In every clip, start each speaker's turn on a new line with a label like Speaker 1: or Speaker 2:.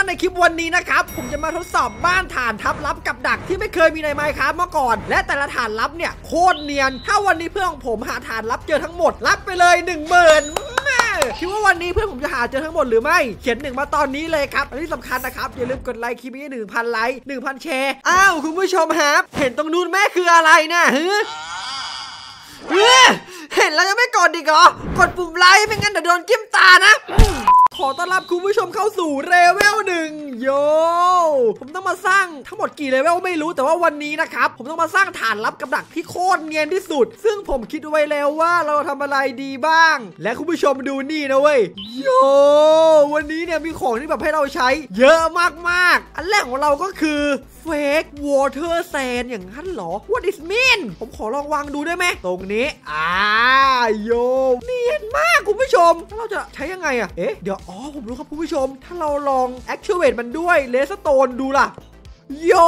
Speaker 1: ในคลิปวันนี้นะครับผมจะมาทดสอบบ้านฐานทับลับกับดักที่ไม่เคยมีใน Minecraft มาก่อนและแต่ละฐานลับเนี่ยโคตรเนียนถ้าวันนี้เพื่อนของผมหาฐานลับเจอทั้งหมดรับไปเลย 10,000คิดว่าวันนี้เพื่อนผมจะหาเจอทั้งหมดหรือไม่เขียน1มาตอนนี้เลยครับอันที่สำคัญนะครับอย่าลืมกดไลค์คลิปนี้ 1,000 ไลค์ 1,000 แชร์อ้าวคุณผู้ชมครับเห็นตรงนู้นแม่คืออะไรนะเห็นแล้วยังไม่กดอีกเหรอกดปุ่มไลค์ไม่งั้นเดี๋ยวโดนจิ้มตานะขอต้อนรับคุณผู้ชมเข้าสู่เลเวล1โยผมต้องมาสร้างทั้งหมดกี่เลเวลไม่รู้แต่ว่าวันนี้นะครับผมต้องมาสร้างฐานลับกับดักที่โคตรเนียนที่สุดซึ่งผมคิดไว้แล้วว่าเราทำอะไรดีบ้างและคุณผู้ชมดูนี่นะเว้ยโยวันนี้เนี่ยมีของที่แบบให้เราใช้เยอะมากๆอันแรกของเราก็คือFake Water Sand อย่างนั้นเหรอ What is mean ผมขอลองวางดูได้ไหมตรงนี้โยเนียนมากคุณผู้ชมแล้วเราจะใช้ยังไงอะเดี๋ยวผมรู้ครับคุณผู้ชมถ้าเราลอง Activate มันด้วย Redstone ดูล่ะโย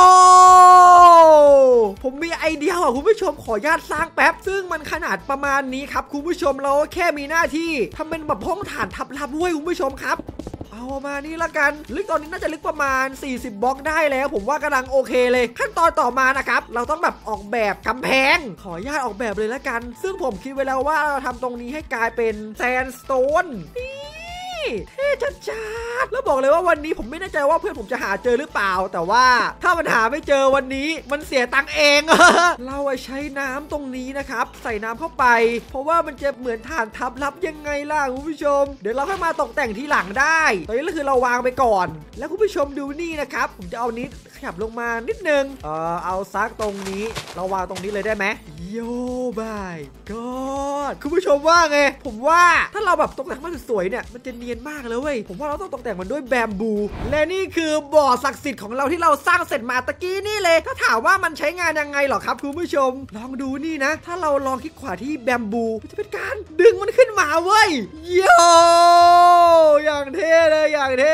Speaker 1: ผมมีไอเดียอ่ะคุณผู้ชมขออนุญาตสร้างแป๊บซึ่งมันขนาดประมาณนี้ครับคุณผู้ชมเราแค่มีหน้าที่ทำเป็นแบบห้องฐานทับลับด้วยคุณผู้ชมครับเอามานี่ละกันลึกตอนนี้น่าจะลึกประมาณ40บล็อกได้แล้วผมว่ากำลังโอเคเลยขั้นตอนต่อมานะครับเราต้องแบบออกแบบกำแพงขออนุญาตออกแบบเลยละกันซึ่งผมคิดไว้แล้วว่าเราทำตรงนี้ให้กลายเป็นแซนสโตนเท่จัดๆแล้วบอกเลยว่าวันนี้ผมไม่แน่ใจว่าเพื่อนผมจะหาเจอหรือเปล่าแต่ว่าถ้ามันหาไม่เจอวันนี้มันเสียตังค์เอง เราใช้น้ำตรงนี้นะครับใส่น้ำเข้าไปเพราะว่ามันจะเหมือนฐานทับลับยังไงล่ะคุณผู้ชมเดี๋ยวเราค่อยมาตกแต่งทีหลังได้ตอนนี้ก็คือเราวางไปก่อนแล้วคุณผู้ชมดูนี่นะครับผมจะเอานี้ขยับลงมานิดนึงเอาซักตรงนี้เราวางตรงนี้เลยได้ไหมโยบายก็คุณผู้ชมว่าไงผมว่าถ้าเราแบบตกแต่งมันสวยเนี่ยมันจะเนียนมากเลยเว้ยผมว่าเราต้องตกแต่งมันด้วยแบมบูและนี่คือบ่อศักดิ์สิทธิ์ของเราที่เราสร้างเสร็จมาตะกี้นี่เลยถ้าถามว่ามันใช้งานยังไงหรอครับคุณผู้ชมลองดูนี่นะถ้าเราลองคลิกขวาที่แบมบูจะเป็นการดึงมันขึ้นมาเว้ยโยอย่างเท่เลยอย่างเท่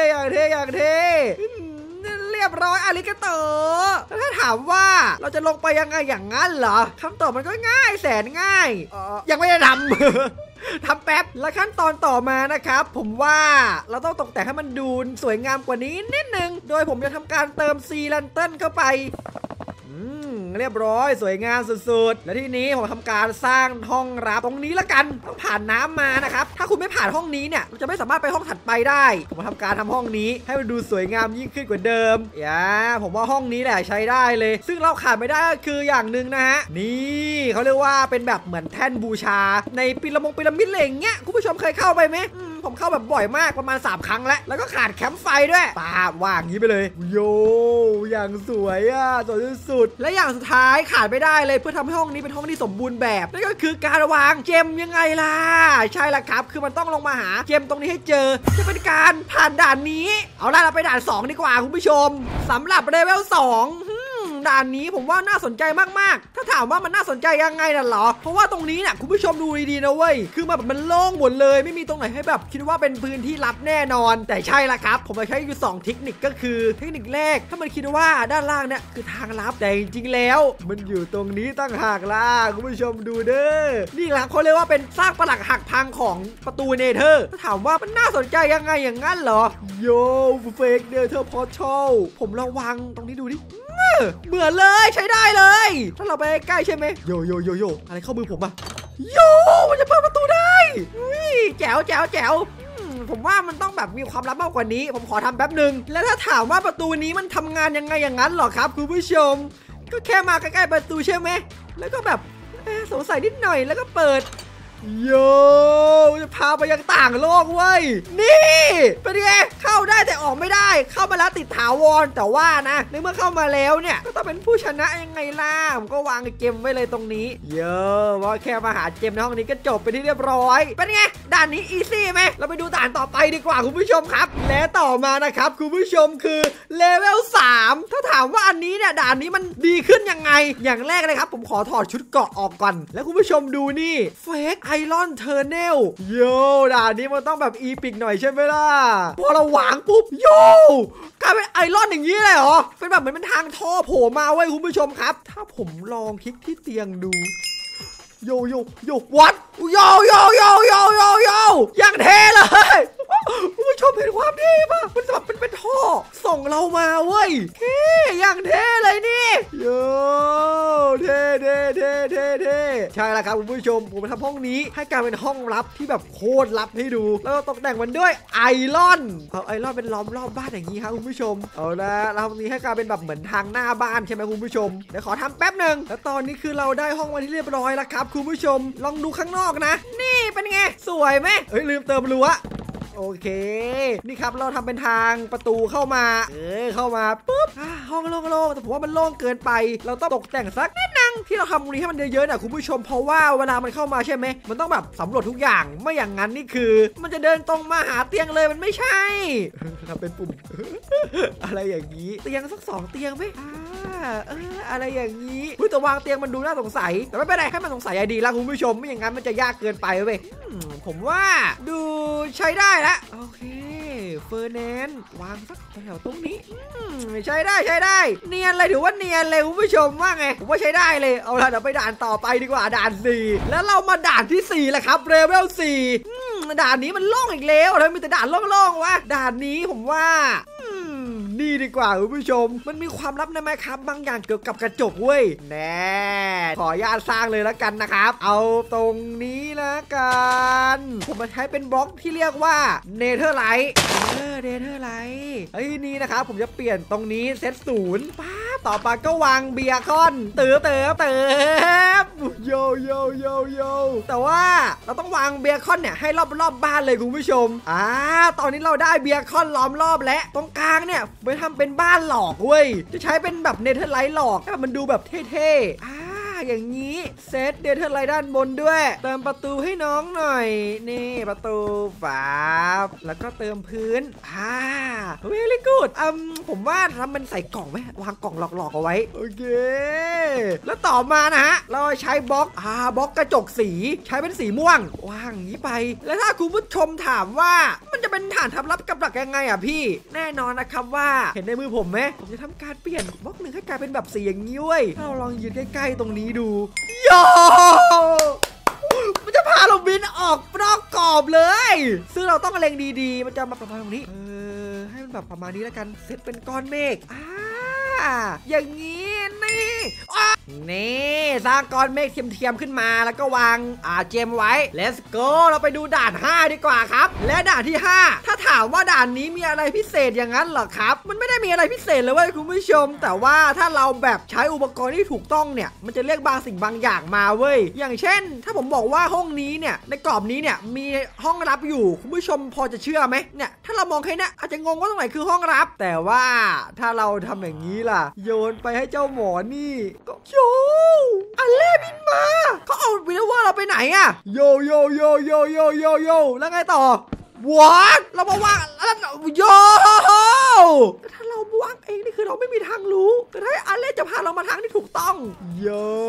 Speaker 1: เรียบร้อยอาริกาโตแล้วถ้าถามว่าเราจะลงไปยังไงอย่างนั้นเหรอคำตอบมันก็ง่ายแสนง่ายยังไม่ได้ทำ ทำแป๊บแล้วขั้นตอนต่อมานะครับผมว่าเราต้องตกแต่งให้มันดูสวยงามกว่านี้นิดนึงโดยผมจะทำการเติมซีแลนเติลเข้าไปเรียบร้อยสวยงามสุดๆและที่นี้ผมทำการสร้างห้องรับตรงนี้ละกันต้องผ่านน้ำมานะครับถ้าคุณไม่ผ่านห้องนี้เนี่ยเราจะไม่สามารถไปห้องถัดไปได้ผมทำการทำห้องนี้ให้มันดูสวยงามยิ่งขึ้นกว่าเดิมผมว่าห้องนี้แหละใช้ได้เลยซึ่งเราขาดไม่ได้ก็คืออย่างหนึ่งนะฮะนี่เขาเรียกว่าเป็นแบบเหมือนแท่นบูชาในพีระมิดอะไรอย่างเงี้ยคุณผู้ชมเคยเข้าไปไหมผมเข้าแบบบ่อยมากประมาณ3 ครั้งแล้วก็ขาดแคมป์ไฟด้วยป้าบว่างงี้ไปเลยโยอย่างสวยสวยสุดและอย่างสุดท้ายขาดไม่ได้เลยเพื่อทำให้ห้องนี้เป็นห้องที่สมบูรณ์แบบนั่นก็คือการวางเจมยังไงล่ะใช่ละครับคือมันต้องลงมาหาเจมตรงนี้ให้เจอจะเป็นการผ่านด่านนี้เอาล่ะเราไปด่าน2ดีกว่าคุณผู้ชมสำหรับเลเวล2ด่านนี้ผมว่าน่าสนใจมากๆถ้าถามว่ามันน่าสนใจยังไงน่ะเหรอเพราะว่าตรงนี้เนี่ยคุณผู้ชมดูดีๆนะเว้ยคือมันโล่งหมดเลยไม่มีตรงไหนให้แบบคิดว่าเป็นพื้นที่ลับแน่นอนแต่ใช่ละครับผมจะใช้อยู่2เทคนิคก็คือเทคนิคแรกถ้ามันคิดว่าด้านล่างเนี่ยคือทางลับแต่จริงๆแล้วมันอยู่ตรงนี้ตั้งหากล่ะคุณผู้ชมดูเด้อนี่แหละเขาเรียกว่าเป็นซากปรักหักพังของประตูเนเธอร์ถ้าถามว่ามันน่าสนใจยังไงอย่างนั้นเหรอโยเฟกเนเธอร์พอร์ทัลผมระวังตรงนี้ดูดิเหมือนเลยใช้ได้เลยถ้าเราไปใกล้ใช่ไหมโยอะไรเข้ามือผมอะโยมันจะเปิดประตูได้แจ๋วผมว่ามันต้องแบบมีความลับมากกว่านี้ผมขอทำแป๊บหนึ่งแล้วถ้าถามว่าประตูนี้มันทำงานยังไงอย่างนั้นหรอครับคุณผู้ชมก็แค่มาใกล้ๆประตูใช่ไหมแล้วก็แบบสงสัยนิดหน่อยแล้วก็เปิดโยจะพาไปยังต่างโลกเว้ยนี่เป็นไงเข้าได้แต่ออกไม่ได้เข้ามาแล้วติดถาวรแต่ว่านะในเมื่อเข้ามาแล้วเนี่ยก็ต้องเป็นผู้ชนะยังไงล่ะผมก็วางเกมไว้เลยตรงนี้โย่ว่าแค่มาหาเกมในห้องนี้ก็จบไปที่เรียบร้อยเป็นไงด่านนี้อีซี่ไหมเราไปดูด่านต่อไปดีกว่าคุณผู้ชมครับและต่อมานะครับคุณผู้ชมคือเลเวล3ถ้าถามว่าอันนี้เนี่ยด่านนี้มันดีขึ้นยังไงอย่างแรกเลยครับผมขอถอดชุดเกราะออกก่อนแล้วคุณผู้ชมดูนี่เฟกไอรอนเทอร์เนลโย่ด่านนี้มันต้องแบบอีพิกหน่อยใช่ไหมล่ะพอเราวางปุ๊บโย่กลายเป็นไอรอนอย่างนี้เลยเหรอเป็นแบบเหมือนเป็นทางท่อโผล่มาไว้คุณผู้ชมครับถ้าผมลองคลิกที่เตียงดูโยวัดโยอย่างเท่เลยคุณผู้ชมเห็นความเท่ปะมันแบบเป็นท่อเรามาเว้ยอย่างเท่เลยนี่โย่เท่ใช่แล้วครับคุณผู้ชมผมทำห้องนี้ให้กลายเป็นห้องลับที่แบบโคตรลับให้ดูแล้วตกแต่งมันด้วยไอรอนเอาไอรอนเป็นล้อมรอบบ้านอย่างนี้ครับคุณผู้ชมเอาละเราตรงนี้ให้กลายเป็นแบบเหมือนทางหน้าบ้านใช่ไหมคุณผู้ชมเดี๋ยวขอทำแป๊บหนึ่งแล้วตอนนี้คือเราได้ห้องมาที่เรียบร้อยแล้วครับคุณผู้ชมลองดูข้างนอกนะนี่เป็นไงสวยไหมลืมเติมรั้วโอเคนี่ครับเราทำเป็นทางประตูเข้ามาเข้ามาปุ๊บห้องโล่งๆแต่ผมว่ามันโล่งเกินไปเราต้องตกแต่งสักนิดนึงที่เราทำตรงนี้ให้มันเยอะๆนะคุณผู้ชมเพราะว่าเวลามันเข้ามาใช่ไหมมันต้องแบบสำรวจทุกอย่างไม่อย่างนั้นนี่คือมันจะเดินตรงมาหาเตียงเลยมันไม่ใช่ทำเป็นปุ่ม อะไรอย่างนี้เตียงสัก2เตียงไหมอะไรอย่างนี้แต่วางเตียงมันดูน่าสงสัยแต่ไม่เป็นไรให้มันสงสัยดีแล้วคุณผู้ชมไม่อย่างนั้นมันจะยากเกินไปเว้ยผมว่าดูใช้ได้แล้วโอเคเฟอร์แนนซ์วางสักแถวตรงนี้ใช้ได้เนียนเลยถือว่าเนียนเลยคุณผู้ชมว่าไงผมว่าใช้ได้เลยเอาละเดี๋ยวไปด่านต่อไปดีกว่าด่าน4แล้วเรามาด่านที่4แหละครับเลเวล4ด่านนี้มันโล่งอีกแล้วแล้วมีแต่ด่านโล่งๆวะด่านนี้ผมว่านี่ดีกว่าคุณผู้ชมมันมีความลับนะไหมครับบางอย่างเกี่ยวกับกระจกเว้ยแน่ขออนุญาตสร้างเลยแล้วกันนะครับเอาตรงนี้ละกันผมมาใช้เป็นบล็อกที่เรียกว่าเนเธอร์ไลท์เนเธอร์ไลท์นี่นะครับผมจะเปลี่ยนตรงนี้เซต0ป๊าต่อไปก็วางเบียร์คอนเติบโยแต่ว่าเราต้องวางเบียร์คอนเนี่ยให้รอบบ้านเลยคุณผู้ชมตอนนี้เราได้เบียร์คอนล้อมรอบและตรงกลางเนี่ยไปทำเป็นบ้านหลอกเว้ยจะใช้เป็นแบบเนเธอร์ไลท์หลอกให้มันดูแบบเท่ๆอย่างนี้เซตเนเธอร์ไลท์ด้านบนด้วยเติมประตูให้น้องหน่อยนี่ประตูฝาแล้วก็เติมพื้นvery good ผมว่าทำมันใส่กล่องไหมวางกล่องหลอกๆเอาไว้โอเคแล้วต่อมานะฮะเราใช้บล็อกกระจกสีใช้เป็นสีม่วงวางอย่างนี้ไปแล้วถ้าคุณผู้ชมถามว่ามันจะเป็นฐานทับลับกับดักยังไงพี่แน่นอนนะครับว่าเห็นในมือผมไหมผมจะทำการเปลี่ยนบล็อกหนึ่งให้กลายเป็นแบบสีอย่างนี้เว้ยเราลองยืนใกล้ๆตรงนี้ดูโยมันจะพาเราบินออกนอกกรอบเลยซึ่งเราต้องเล็งดีๆมันจะมาประมาณตรงนี้ให้มันแบบประมาณนี้แล้วกันเซตเป็นก้อนเมฆอย่างนี้นี่สร้างก้อนเมฆเทียมๆขึ้นมาแล้วก็วางเจมไว้ let's go เราไปดูด่าน5ดีกว่าครับและด่านที่5ถ้าถามว่าด่านนี้มีอะไรพิเศษอย่างนั้นเหรอครับมันไม่ได้มีอะไรพิเศษเลยเว้ยคุณผู้ชมแต่ว่าถ้าเราแบบใช้อุปกรณ์ที่ถูกต้องเนี่ยมันจะเรียกบางสิ่งบางอย่างมาเว้ยอย่างเช่นถ้าผมบอกว่าห้องนี้เนี่ยในกรอบนี้เนี่ยมีห้องลับอยู่คุณผู้ชมพอจะเชื่อไหมเนี่ยถ้าเรามองแค่นี้อาจจะงงว่าตรงไหนคือห้องลับแต่ว่าถ้าเราทำอย่างนี้ล่ะโยนไปให้เจ้าหมอนี่ก็โยอันเล่บินมาเขาเอาวินเวอร์เราไปไหนอะโยแล้วไงต่อวอดเรามาวางแล้วโยถ้าเราวางเองนี่คือเราไม่มีทางรู้แต่ถ้าอันเล่จะพาเรามาทางที่ถูกต้องโย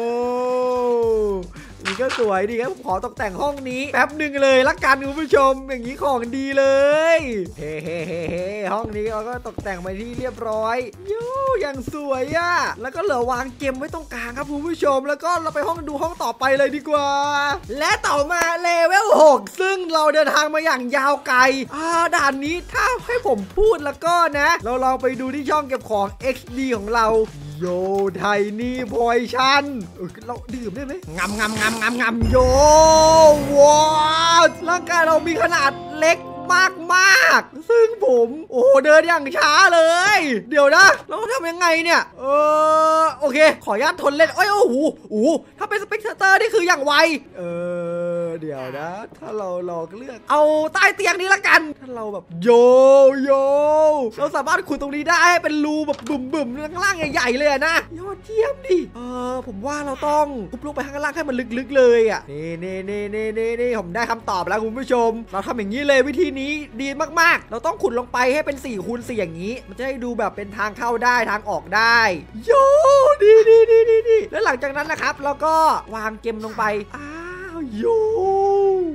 Speaker 1: นี่ก็สวยดีครับผมขอตกแต่งห้องนี้แป๊บหนึ่งเลยละกันคุณผู้ชมอย่างนี้ของดีเลยเฮ้ห้องนี้เราก็ตกแต่งไปที่เรียบร้อยอย่างสวยแล้วก็เหลือวางเกมไว้ตรงกลางครับคุณผู้ชมแล้วก็เราไปดูห้องต่อไปเลยดีกว่าและต่อมาเลเวล6ซึ่งเราเดินทางมาอย่างยาวไกลด่านนี้ถ้าให้ผมพูดแล้วก็นะเราลองไปดูที่ช่องเก็บของ XD ของเราโยไทนี่พอยชันเราดื่มได้ไหมงำโยว้าวร่างกายเรามีขนาดเล็กมากซึ่งผมเดินอย่างช้าเลยเดี๋ยวนะเราทำยังไงเนี่ยโอเคขออนุญาตทนเล่นโอ้โหถ้าเป็นสเปกเตอร์นี่คืออย่างไวเดี๋ยวนะถ้าเราลองเลือกเอาใต้เตียงนี้ละกันถ้าเราแบบโยเราสามารถขุดตรงนี้ได้เป็นรูแบบบึ่มข้างล่างใหญ่ๆเลยนะยอดเยี่ยมดิผมว่าเราต้องทุบลงไปข้างล่างให้มันลึกๆเลยนี่ผมได้คำตอบแล้วคุณผู้ชมเราทำอย่างนี้เลยวิธีนี้ดีมากๆเราต้องขุดลงไปให้เป็น4x4อย่างนี้มันจะให้ดูแบบเป็นทางเข้าได้ทางออกได้โยดีแล้วหลังจากนั้นนะครับเราก็วางเกมลงไปโย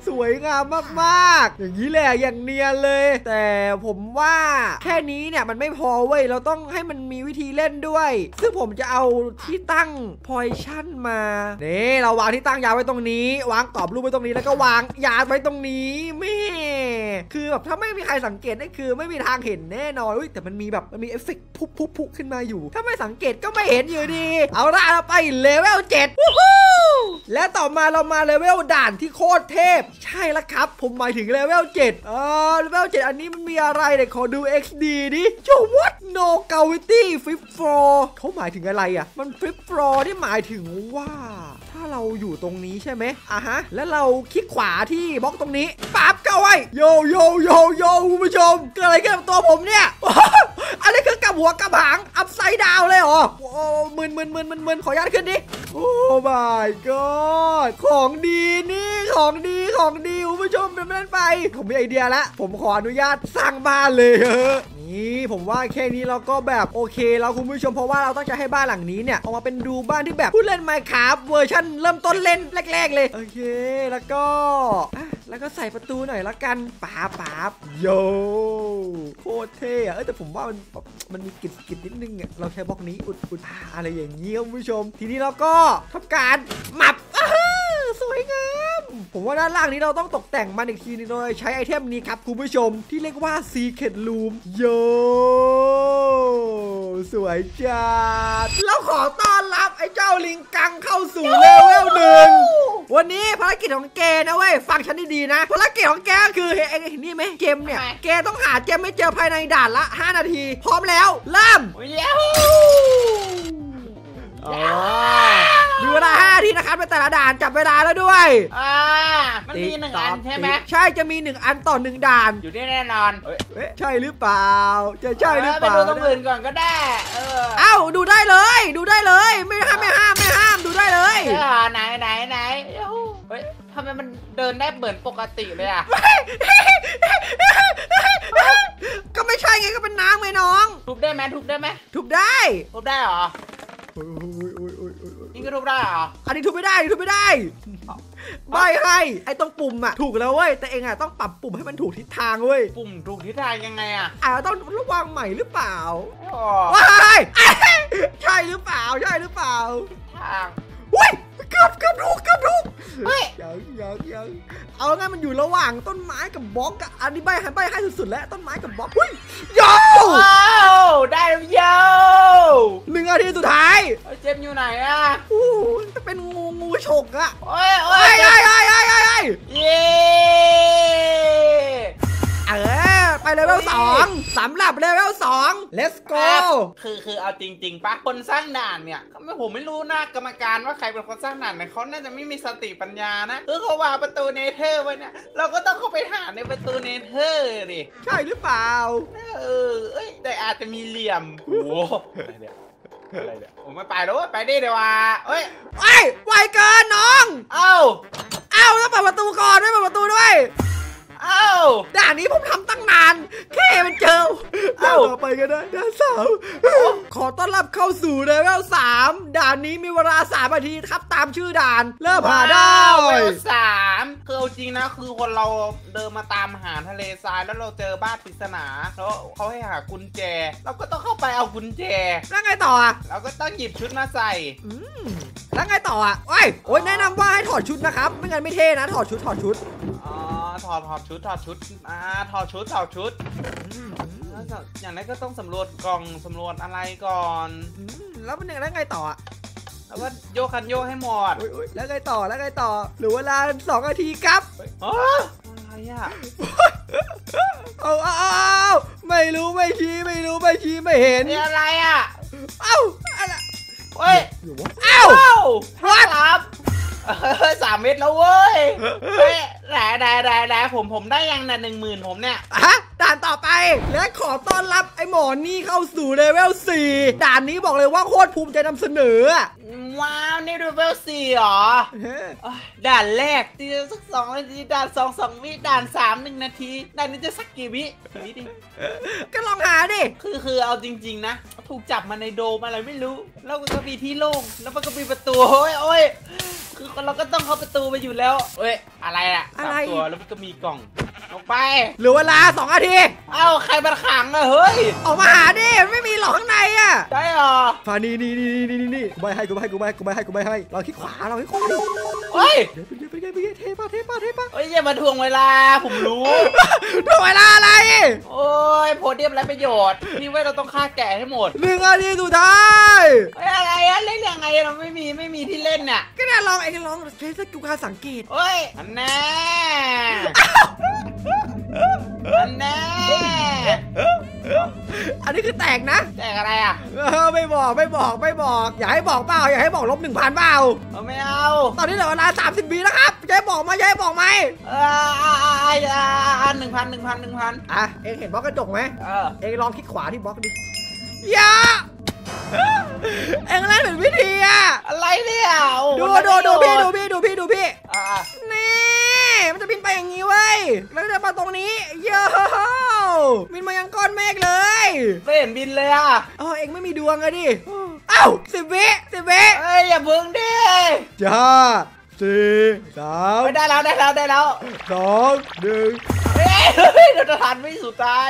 Speaker 1: สวยงามมากๆอย่างนี้แหละอย่างเนียนเลย แต่ผมว่าแค่นี้เนี่ยมันไม่พอเว้ยเราต้องให้มันมีวิธีเล่นด้วยซึ่งผมจะเอาที่ตั้งพอยชั่นมานี่เราวางที่ตั้งยาไว้ตรงนี้วางกรอบรูปไว้ตรงนี้แล้วก็วางยาไว้ตรงนี้แม่คือแบบถ้าไม่มีใครสังเกตนี่คือไม่มีทางเห็นแน่นอนแต่มันมีแบบมันมีเอฟเฟกต์พุบขึ้นมาอยู่ถ้าไม่สังเกตก็ไม่เห็นอยู่ดีเอาละเราไปเลเวล7และต่อมาเรามาเลเวลด่านที่โคตรเทพใช่แล้วครับผมหมายถึงเลเวล7เลเวล7อันนี้มันมีอะไรเดี๋ยวขอดู XD ดิโจวัด no gravity flip floor เขาหมายถึงอะไรอ่ะมัน flip floor ที่หมายถึงว่าถ้าเราอยู่ตรงนี้ใช่ไหมฮะแล้วเราคลิกขวาที่บล็อกตรงนี้ปั๊บเข้าไว้โยคุณผู้ชมเกิดอะไรขึ้นกับตัวผมเนี่ยอันนี้คือกลับหัวกลับหางอัพไซด์ดาวเลยเหรอโอ้มึนขออนุญาตขึ้นดิโอ้ my god ของดีนี่ของดีคุณผู้ชมเป็นไม่ได้ไปผมมีไอเดียแล้วผมขออนุญาตสร้างบ้านเลยนี่ผมว่าแค่นี้เราก็แบบโอเคแล้วคุณผู้ชมเพราะว่าเราต้องจะให้บ้านหลังนี้เนี่ยออกมาเป็นดูบ้านที่แบบผู้เล่น Minecraft เวอร์ชันเริ่มต้นเล่นแรกๆเลยโอเคแล้วก็ใส่ประตูหน่อยละกันป๊าบโยโคตรเท่แต่ผมว่ามันมีกิจนิดนึงเราใช้บล็อกนี้อุดอะไรอย่างเงี้ยคุณผู้ชมทีนี้เราก็ทำการหมับสวยงามผมว่าด้านล่างนี้เราต้องตกแต่งมันอีกทีนึงโดยใช้ไอเทมนี้ครับคุณผู้ชมที่เรียกว่า Secret Room โยสวยจัดแล้วขอต้อนรับไอ้เจ้าลิงกังเข้าสู่เลเวล1วันนี้ภารกิจของแกนะเว้ยฟังฉันดีๆนะภารกิจของแกคือเห็นนี่ไหมเกมเนี่ยแกต้องหาเจมไม่เจอภายในด่านละ5 นาทีพร้อมแล้วเริ่มดูเวลา5 นาทีนะครับในแต่ละด่านจับเวลาแล้วด้วย
Speaker 2: มันมี1 อันใช่ไหม
Speaker 1: ใช่จะมี1 อันต่อ1 ด่าน
Speaker 2: อยู่ได้แน่นอน
Speaker 1: ใช่หรือเปล่าใช่หรือเปล่า
Speaker 2: ไปดูตรงอื่นก่อนก็ได้
Speaker 1: ดูได้เลยไม่ห้ามดูได้เลย
Speaker 2: ไหนเฮ้ยทำไมมันเดินได้เหมือนปกติเลยอ่ะ
Speaker 1: ก็ไม่ใช่ไงก็เป็นน้ำไงน้อง
Speaker 2: ทุบได้ไหมทุบได้เหรอนี่ก็ทุบได้เหรอ
Speaker 1: อันนี้ทุบไม่ได้ไม่ให้ไอ้ตรงปุ่มถูกแล้วเว้ยแต่เองต้องปรับปุ่มให้มันถูกทิศทางเว้ย
Speaker 2: ปุ่มถูกทิศทางยังไง
Speaker 1: ต้องระวังใหม่หรือเปล่าใช่หรือเปล่า
Speaker 2: ทาง
Speaker 1: เกือบถูกยังเอางั้นมันอยู่ระหว่างต้นไม้กับบล็อกอันนี้ใบให้สุดๆแล้วต้นไม้กับบล็อกโย่
Speaker 2: ได้แล้วโย่
Speaker 1: 1 นาทีสุดท้าย
Speaker 2: เจมอยู่ไหน
Speaker 1: จะเป็นงูฉก
Speaker 2: โอ้ยเย้
Speaker 1: ไปเลเวล2สำหรับเลเวล2 let's go
Speaker 2: คือเอาจริงๆปะคนสร้างด่านเนี่ยผมไม่รู้นะกรรมการว่าใครเป็นคนสร้างด่านเนี่ยเขาน่าจะไม่มีสติปัญญานะเขาวางประตูเนเธอร์ไว้เนี่ยเราก็ต้องเข้าไปหาในประตูเนเธอร์ดิ
Speaker 1: ใช่หรือเปล่า
Speaker 2: แต่อาจจะมีเหลี่ยมโอ้อะไรเนี่ยผมไม่ไปแล้วไปดิเดี๋ยว
Speaker 1: ไวเกินน้องแล้วเปิดประตูก่อนไม่เปิดประตูด้วยด่านนี้ผมทำตั้งนานแค่มันเจอต่อไปก็ได้ด่าน3ขอต้อนรับเข้าสู่เลเวล3ด่านนี้มีเวลา3 นาทีครับตามชื่อด่านเริ่มหาได้
Speaker 2: เลเวล3คือจริงนะคือคนเราเดินมาตามหาทะเลทรายแล้วเราเจอบ้านปริศนาแล้วเขาให้หากุญแจเราก็ต้องเข้าไปเอากุญแจ
Speaker 1: แล้วไงต่อ
Speaker 2: เราก็ต้องหยิบชุดมาใส่
Speaker 1: แล้วไงต่อโอ้ยแนะนำว่าให้ถอดชุดนะครับไม่งั้นไม่เท่นะถอดชุด
Speaker 2: ถอดชุดถอดชุดอย่างนั้นก็ต้องสำรวจกล่องสำรวจอะไรก่อน
Speaker 1: แล้วมันแล้วไงต่อ
Speaker 2: แล้วก็โยกคันโยกให้หมด
Speaker 1: แล้วไงต่อหรือเวลา2 นาทีครับ
Speaker 2: อะไร
Speaker 1: ไม่รู้ไม่ชี้ไม่เห็น
Speaker 2: อะไร
Speaker 1: อะไร
Speaker 2: วัดครับ3 เม็ดแล้วเว้ยได้ผมได้ยัง10,000ผมเนี่ย
Speaker 1: ด่านต่อไปและขอต้อนรับไอ้หมอนี่เข้าสู่เลเวล4ด่านนี้บอกเลยว่าโคตรภูมิใจนำเสนอ
Speaker 2: ว้าวนี่ดูเวล4เหรอด่านแรกตีสัก2 นาทีด่าน2 วิด่าน3 1 นาทีด่านนี้จะสักกี่วิดิ
Speaker 1: ก็ลองหาดิ
Speaker 2: คือเอาจริงๆนะถูกจับมาในโดมอะไรไม่รู้แล้วก็มีที่โล่งแล้วมันก็มีประตูโอ้ยคือเราก็ต้องเข้าประตูไปอยู่แล้วเอ้ยอะไรอะ3 ตัวแล้วมันก็มีกล่องลงไป
Speaker 1: เหลือเวลา2 นาที
Speaker 2: เอ้าใครมาขังอะเฮ้ย
Speaker 1: ออกมาหาดิไม่มีหรอกข้างในอะ
Speaker 2: ใช่หรอ
Speaker 1: ฟานี่กูใบให้เราที่ขวา
Speaker 2: เฮ้ย
Speaker 1: เป็นไงเทปะ
Speaker 2: เฮ้ยอย่ามาทวงเวลาผมรู้
Speaker 1: ทวงเวลาอะไร
Speaker 2: โอ้ยโพเดียมไรประโยชน์นี่ว่าเราต้องฆ่าแกะให้หมด
Speaker 1: 1 นาทีสุดท้าย
Speaker 2: อะไรอะเล่นยังไงเราไม่มีที่เล่นเนี่ย
Speaker 1: ก็เนี่ยลองใช้สกิลการสังเกต
Speaker 2: เฮ้ยอันแน่
Speaker 1: อันนี้คือแตกนะ
Speaker 2: แตกอะไรอ่ะ
Speaker 1: ไม่บอกอย่าให้บอกเปล่าอย่าให้บอก-1,000เปล่า
Speaker 2: ไม่เอา
Speaker 1: ตอนนี้เหลือเวลา30 วิแล้วครับจะให้บอกไหม1,000 อ่ะเองเห็นบล็อกกระจกไหมเองลองคลิกขวาที่บล็อกดิอย่าเอ็งเล่นเหมือนวิธีอะ
Speaker 2: อะไรเนี่ย
Speaker 1: ดูพี่นี่มันจะบินไปอย่างนี้เว้ยแล้วจะมาตรงนี้โย่บินมายังก้อนเมฆเลย
Speaker 2: ไม่เห็นบินเลยอะ
Speaker 1: เอ็งไม่มีดวงอะดิเอ้า10 วิ
Speaker 2: เอ้ยอย่าเพิ่งดิ
Speaker 1: จ้า4 3
Speaker 2: ได้แล้ว
Speaker 1: 2 1
Speaker 2: เฮ้ยเราจะทันไม่สุดท้าย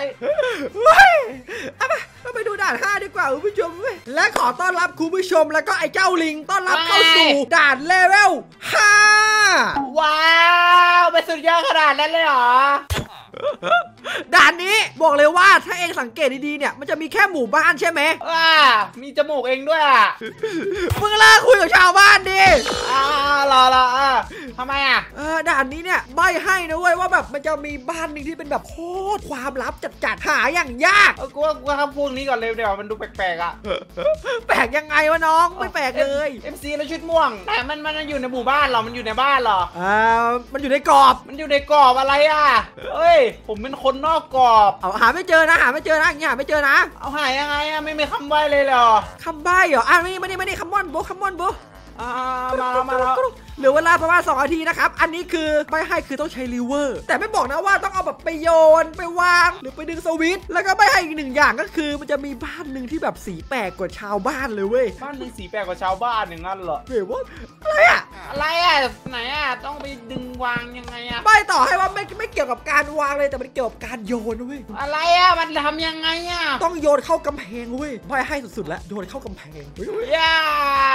Speaker 1: เราไปดูด่าน5ดีกว่าคุณผู้ชมและขอต้อนรับคุณผู้ชมแล้วก็ไอ้เจ้าลิงต้อนรับเข้าสู่ด่านเลเวล5
Speaker 2: ว้าวไปสุดยอดขนาดนั้นเลยเหรอ
Speaker 1: ด่านนี้บอกเลยว่าถ้าเองสังเกตดีๆเนี่ยมันจะมีแค่หมู่บ้านใช่ไหม
Speaker 2: มีจมูกเองด้วยอ่ะ
Speaker 1: มึงเลิกคุยกับชาวบ้านดิ
Speaker 2: รอทำไมอ่ะ
Speaker 1: ด่านนี้เนี่ยใบให้นะเว้ยว่าแบบมันจะมีบ้านนึงที่เป็นแบบโคตรความลับจัดหาอย่างยาก
Speaker 2: กูทำพวกนี้ก่อนเลยเดี๋ยวมันดูแปลกๆอ่ะ
Speaker 1: แปลกยังไงวะน้องไม่แปลกเลย
Speaker 2: MC แล้วชุดม่วงแต่มันอยู่ในหมู่บ้านหรอมันอยู่ในบ้านหรอ
Speaker 1: มันอยู่ในกรอบ
Speaker 2: อะไรอ่ะเฮ้ยผมเป็นคนนอกกรอบ
Speaker 1: หาไม่เจอนะอย่างเงี้ยหาไม่เจอนะ
Speaker 2: เอาหายังไงอ่ะไม่มีคำใบ้เลยเหรอ
Speaker 1: คำใบ้เหรอไม่ได้คัมมอนบุ๊
Speaker 2: มาแล้ว
Speaker 1: เหลือเวลาประมาณ2 นาทีนะครับอันนี้คือใบให้คือต้องใช้รีเวอร์แต่ไม่บอกนะว่าต้องเอาแบบไปโยนไปวางหรือไปดึงสวิตช์แล้วก็ใบให้อีก1 อย่างก็คือมันจะมีบ้านหนึ่งที่แบบสีแปลกกว่าชาวบ้านเลยเว้ย
Speaker 2: บ้านหนึ่งสีแปลกกว่าชาวบ้านอย่างนั้นเหรอ
Speaker 1: เฮ้ยว่าอะไรอ่ะ
Speaker 2: ไหนอ่ะต้องไปดึงวางยังไงอ่ะ
Speaker 1: ใบต่อให้ว่าไม่เกี่ยวกับการวางเลยแต่มันเกี่ยวกับการโยนเว้ย
Speaker 2: อะไรอ่ะมันทำยังไงอ่ะ
Speaker 1: ต้องโยนเข้ากำแพงเว้ยใบให้สุดๆแล้วโยนเข้ากำแพง
Speaker 2: ย่า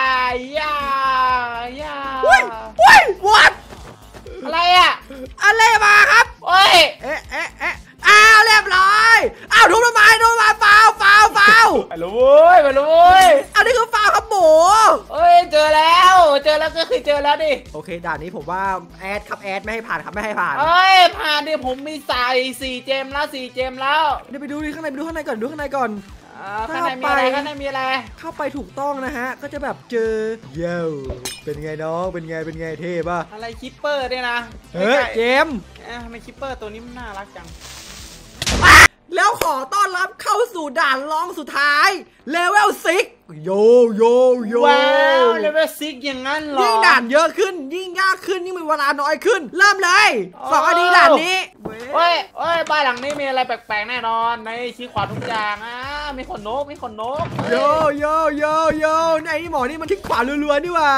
Speaker 1: วัด
Speaker 2: อะไรอ่ะ
Speaker 1: อะไรมาครับ
Speaker 2: โอ้ย
Speaker 1: เรียบร้อยทุบทำไมฟาว
Speaker 2: ไปเลย
Speaker 1: อันนี้คือฟาวครับหมู
Speaker 2: เจอแล้วก็คือเจอแล้วดิ
Speaker 1: โอเคด่านนี้ผมว่าแอดไม่ให้ผ่านครับไม่ให้ผ่าน
Speaker 2: ผ่านดิผมมีใส่4 เจมแล้ว
Speaker 1: เดี๋ยวไปดูข้างในก่อนข้างใน
Speaker 2: มีอะไร
Speaker 1: เข้าไปถูกต้องนะฮะก็จะแบบเจอเย้เป็นไงน้องเป็นไงเท่ป่ะ
Speaker 2: อะไรคิปเปอร์ด้วยนะ
Speaker 1: เจม
Speaker 2: ทำไมคิปเปอร์ตัวนี้มันน่ารักจัง
Speaker 1: แล้วขอต้อนรับเข้าสู่ด่านรองสุดท้ายเลเวล6โย
Speaker 2: ว้าวเลเวล6อย่างนั้นเหรอ
Speaker 1: ยิ่งด่านเยอะขึ้นยิ่งยากขึ้นยิ่งมีเวลาน้อยขึ้นเริ่มเลย2 นาทีด่านนี้
Speaker 2: บ้านหลังนี้มีอะไรแปลกๆแน่นอนในชี้ขวาทุกอย่างมีขนนก
Speaker 1: โยไอ้หมอนี่มันทิ้งขวารัวๆนี่ว่า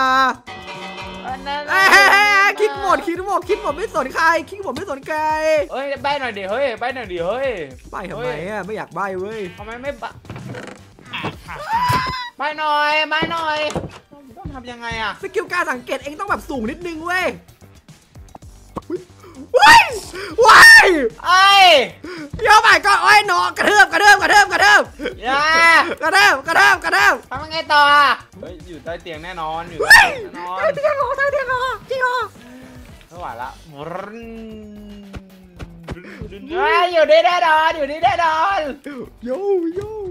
Speaker 1: คิดหมดไม่สนใคร
Speaker 2: ใบหน่อยดิเฮ้ยใบทำไม
Speaker 1: ไม่อยากใบเว้ย
Speaker 2: ทำไมไม่ใบหน่อยต้องทำยังไงอะ
Speaker 1: สกิลการสังเกตเองต้องแบบสูงนิดนึงเว้ยว้ายโย่ไปก็เนาะกระเทิบอย่ากระเทิบ
Speaker 2: ทำยังไงต่ออยู่ใต้เตียงแน่นอน
Speaker 1: ใต้เตียงเหรอจริงเหรอ
Speaker 2: ไม่ไหวละอยู่นี่แน่นอน
Speaker 1: โย่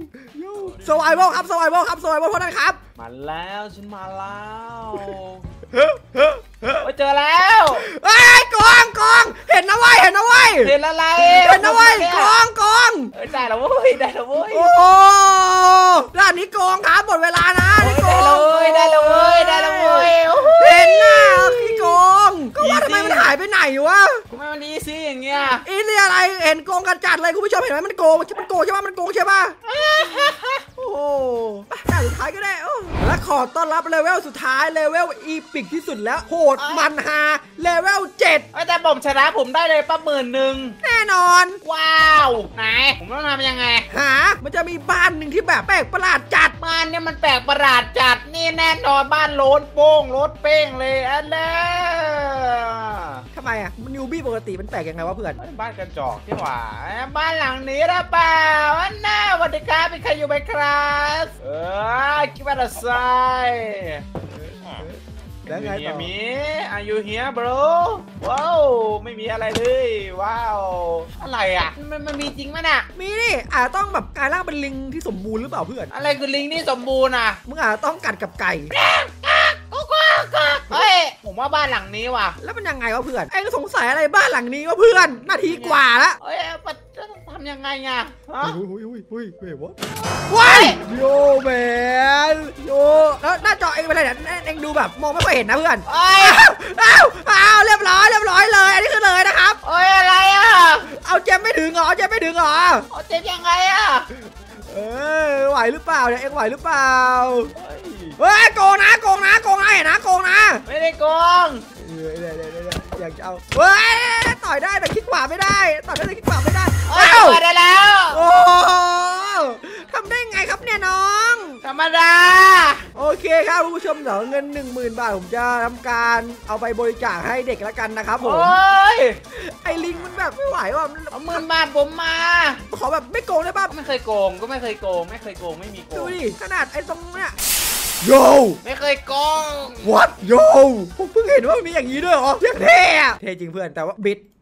Speaker 1: สวายบอลครับเท่านั้นครับ
Speaker 2: มาแล้วฉันมาแล้วโอ้ยเจอแล้ว
Speaker 1: เฮ้ยกองเห็นนะเว้ย
Speaker 2: เห็นอะไร
Speaker 1: เห็นนะเว้ยกอง
Speaker 2: ได้แล้วเว้ยได้แล้วเว้ย
Speaker 1: โอ้ด้านนี้กองครับหมดเวลานะนี่ก
Speaker 2: ได้
Speaker 1: อง
Speaker 2: แล้วเว้ยได้แล้วเว้ย
Speaker 1: เห็นหน้าพี่กองก็ว่าทำไมมันหายไปไหนวะ
Speaker 2: ทำไมมันดีสิอย่างเงี้ย
Speaker 1: อีนี่อะไรเห็นโกงกันจัดเลยคุณผู้ชมเห็นไหมมันโกงใช่ปะมันโกงใช่ปะโอ้ด่านสุดท้ายก็ได้และขอต้อนรับเลเวลสุดท้ายเลเวลอีพิกที่สุดแล้วโหดมันฮาเลเวล7
Speaker 2: แต่ผมชนะผมได้เลยป้า10,000
Speaker 1: แน่นอน
Speaker 2: ว้าวไหนผมต้องทำยังไง
Speaker 1: มันจะมีบ้านหนึ่งที่แบบแปลกประหลาดจัด
Speaker 2: บ้านเนี่ยมันแปลกประหลาดจัดนี่แน่นอนบ้านโล้นโป้งรถเป้งเลยอันนั้น
Speaker 1: ทำไมอ่ะมันนิวบี้ปกติมันแปลกยังไงวะเพื่อน
Speaker 2: บ้านกระจอกที่หว่าบ้านหลังนี้หรือเปล่าอันน่าสวัสดีครับเป็นใครอยู่ไหมครับคิดว่าจะใส่
Speaker 1: แล้วไงต่อ
Speaker 2: มี Are you here bro ว้าวไม่มีอะไรเลยว้าวอะไรอ่ะมันมีจริงไหมน่ะ
Speaker 1: มีนี่อาจต้องแบบกลายร่างเป็นลิงที่สมบูรณ์หรือเปล่าเพื่อน
Speaker 2: อะไรคือลิงที่สมบูรณ์อ่ะ
Speaker 1: มึงอาจต้องกัดกับไก่
Speaker 2: เฮ้ยผมว่าบ้านหลังนี้ว่ะ
Speaker 1: แล้วมันยังไงวะเพื่อนไอ้ก็สงสัยอะไรบ้านหลังนี้วะเพื่อนนาทีกว่าละ
Speaker 2: เฮ้ยจะทำยังไงอ่ะ
Speaker 1: อุ้ยเวะว้ายโยแมนโยแล้วหน้าจอเองเป็นไรเนี่ยเองดูแบบมองไม่ค่อยเห็นนะเพื่อนอ้าวเรียบร้อยเลยอันนี้คือเลยนะครับ
Speaker 2: เฮ้ยอะไรอ่ะ
Speaker 1: เอาเจมไม่ถึงเหรอ
Speaker 2: เอาเจ็บยังไงอ่ะ
Speaker 1: ไหวหรือเปล่าเนี่ยเองไหวหรือเปล่าเฮ้ยโกงนะเห็นนะโกงนะ
Speaker 2: ไม่ได้โกง
Speaker 1: อยากจะเอาเฮ้ยต่อยได้แต่คิดขวาไม่ได้ต่อยได้แต่คิดขวาไม่ได้
Speaker 2: ได้แล้ว
Speaker 1: โอ้ทำได้ไงครับเนี่ยน้อง
Speaker 2: ธรรมดา
Speaker 1: โอเคครับคุณผู้ชมเดี๋ยวเงิน 10,000 บาทผมจะทำการเอาไปบริจาคให้เด็กแล้วกันนะครับผมไอ้ลิงมันแบบไม่ไหวว่ะ
Speaker 2: เอา10,000 บาทผมมา
Speaker 1: ขอแบบไม่โกงได้ป่ะ
Speaker 2: ไม่เคยโกงไม่มีโกง
Speaker 1: ดูดิขนาดไอ้ตรงเนี้ยโย
Speaker 2: ไม่เคยโกง
Speaker 1: What โยผมเพิ่งเห็นว่ามีอย่างนี้ด้วยเหรอเท่จริงเพื่อนแต่ว่าบิด